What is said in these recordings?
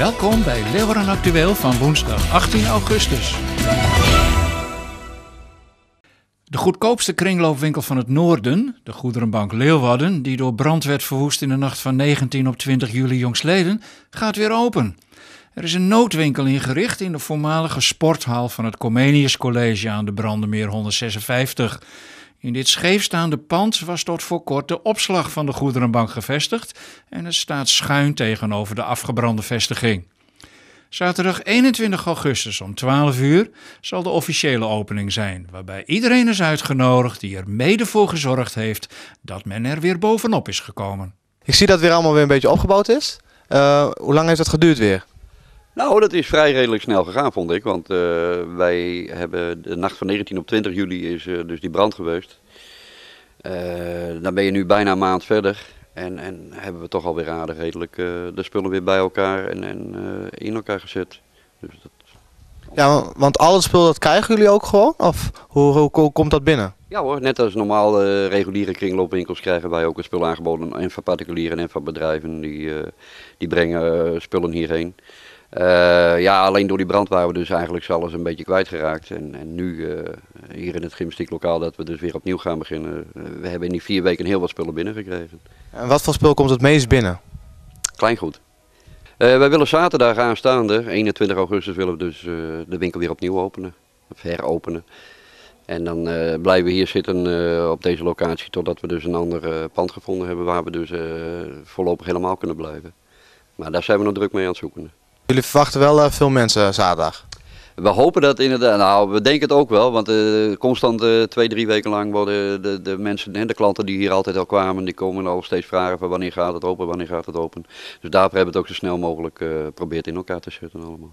Welkom bij Leeuwarden Actueel van woensdag 18 augustus. De goedkoopste kringloopwinkel van het noorden, de Goederenbank Leeuwarden, die door brand werd verwoest in de nacht van 19 op 20 juli jongstleden, gaat weer open. Er is een noodwinkel ingericht in de voormalige sporthal van het Comenius College aan de Brandemeer 156. In dit scheefstaande pand was tot voor kort de opslag van de Goederenbank gevestigd en het staat schuin tegenover de afgebrande vestiging. Zaterdag 21 augustus om 12 uur zal de officiële opening zijn, waarbij iedereen is uitgenodigd die er mede voor gezorgd heeft dat men er weer bovenop is gekomen. Ik zie dat weer allemaal weer een beetje opgebouwd is. Hoe lang heeft dat geduurd weer? Nou, dat is vrij redelijk snel gegaan, vond ik. Want wij hebben de nacht van 19 op 20 juli is dus die brand geweest. Dan ben je nu bijna een maand verder. En hebben we toch alweer aardig redelijk de spullen weer bij elkaar en in elkaar gezet. Dus dat... Ja, want al het spul dat krijgen jullie ook gewoon? Of hoe komt dat binnen? Ja hoor, net als normaal reguliere kringloopwinkels krijgen wij ook het spul aangeboden. En van particulieren en van bedrijven die brengen spullen hierheen. Ja, alleen door die brand waren we dus eigenlijk alles een beetje kwijtgeraakt. En nu hier in het gymnastieklokaal dat we dus weer opnieuw gaan beginnen. We hebben in die 4 weken heel wat spullen binnengekregen. En wat voor spul komt het meest binnen? Kleingoed. Wij willen zaterdag aanstaande, 21 augustus, willen we dus de winkel weer opnieuw openen. Of heropenen. En dan blijven we hier zitten op deze locatie totdat we dus een ander pand gevonden hebben waar we dus voorlopig helemaal kunnen blijven. Maar daar zijn we nog druk mee aan het zoeken. Jullie verwachten wel veel mensen zaterdag? We hopen dat inderdaad, nou we denken het ook wel, want constant 2-3 weken lang worden de mensen en de klanten die hier altijd al kwamen, die komen al steeds vragen van wanneer gaat het open, wanneer gaat het open. Dus daarvoor hebben we het ook zo snel mogelijk geprobeerd in elkaar te zetten allemaal.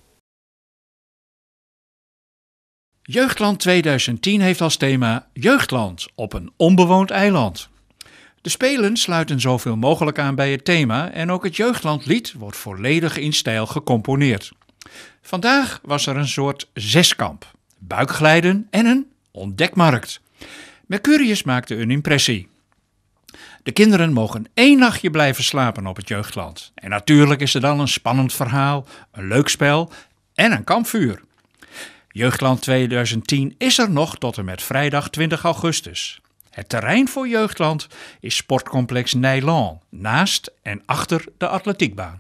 Jeugdland 2010 heeft als thema Jeugdland op een onbewoond eiland. De Spelen sluiten zoveel mogelijk aan bij het thema en ook het Jeugdlandlied wordt volledig in stijl gecomponeerd. Vandaag was er een soort zeskamp, buikglijden en een ontdekmarkt. Mercurius maakte een impressie. De kinderen mogen 1 nachtje blijven slapen op het Jeugdland. En natuurlijk is er dan een spannend verhaal, een leuk spel en een kampvuur. Jeugdland 2010 is er nog tot en met vrijdag 20 augustus. Het terrein voor Jeugdland is sportcomplex Nijland, naast en achter de atletiekbaan.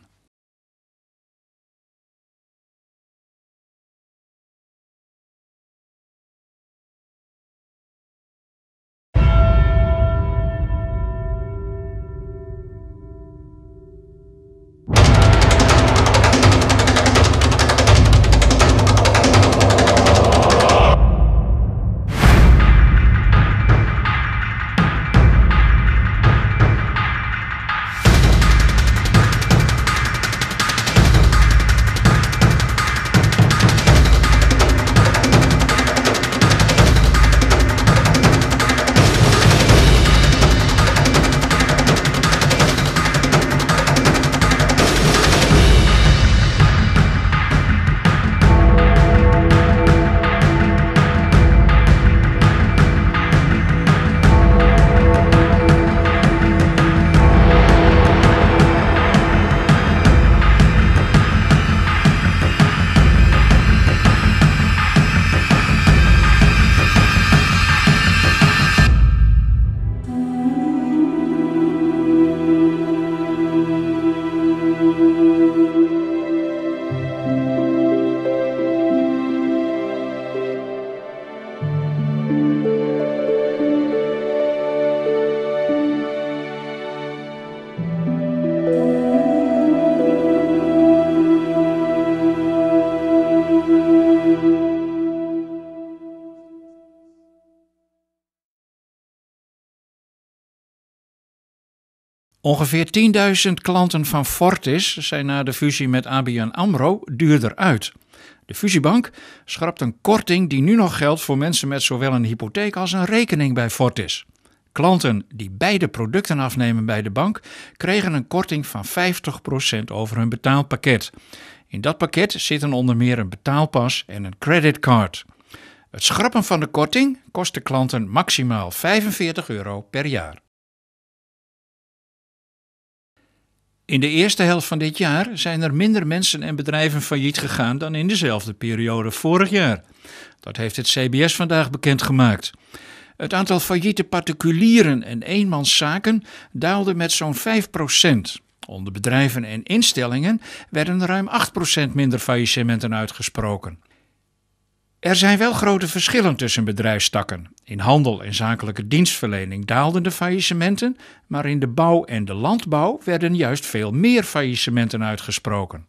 Ongeveer 10.000 klanten van Fortis zijn na de fusie met ABN AMRO duurder uit. De fusiebank schrapt een korting die nu nog geldt voor mensen met zowel een hypotheek als een rekening bij Fortis. Klanten die beide producten afnemen bij de bank kregen een korting van 50% over hun betaalpakket. In dat pakket zitten onder meer een betaalpas en een creditcard. Het schrappen van de korting kost de klanten maximaal €45 per jaar. In de eerste helft van dit jaar zijn er minder mensen en bedrijven failliet gegaan dan in dezelfde periode vorig jaar. Dat heeft het CBS vandaag bekendgemaakt. Het aantal failliete particulieren en eenmanszaken daalde met zo'n 5%. Onder bedrijven en instellingen werden ruim 8% minder faillissementen uitgesproken. Er zijn wel grote verschillen tussen bedrijfstakken. In handel en zakelijke dienstverlening daalden de faillissementen, maar in de bouw en de landbouw werden juist veel meer faillissementen uitgesproken.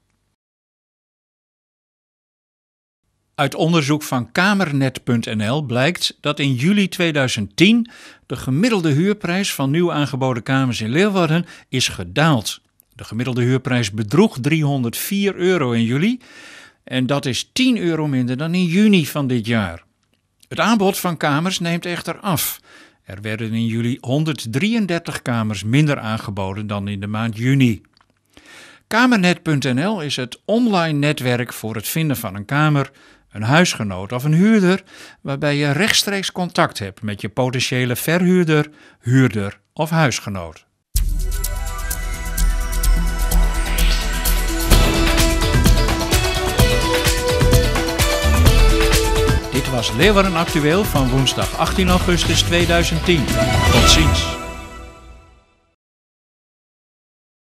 Uit onderzoek van Kamernet.nl blijkt dat in juli 2010 de gemiddelde huurprijs van nieuw aangeboden kamers in Leeuwarden is gedaald. De gemiddelde huurprijs bedroeg €304 in juli en dat is €10 minder dan in juni van dit jaar. Het aanbod van kamers neemt echter af. Er werden in juli 133 kamers minder aangeboden dan in de maand juni. Kamernet.nl is het online netwerk voor het vinden van een kamer, een huisgenoot of een huurder, waarbij je rechtstreeks contact hebt met je potentiële verhuurder, huurder of huisgenoot. Dit was Leeuwarden Actueel van woensdag 18 augustus 2010. Tot ziens.